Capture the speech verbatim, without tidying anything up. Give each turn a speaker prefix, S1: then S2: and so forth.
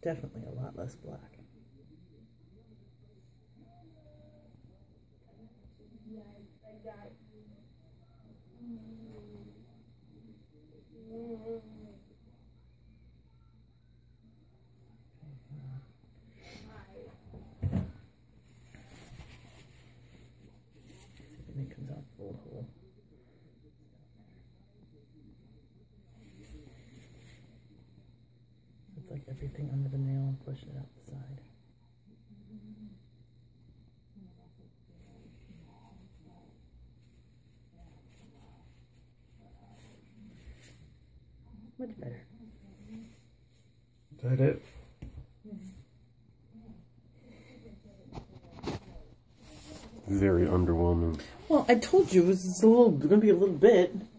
S1: definitely a lot less black. And it comes out the little hole. It's like everything under the nail and push it out the side. Much better.
S2: Is that it? Very underwhelming.
S1: Well, I told you it was a little, going to be a little bit.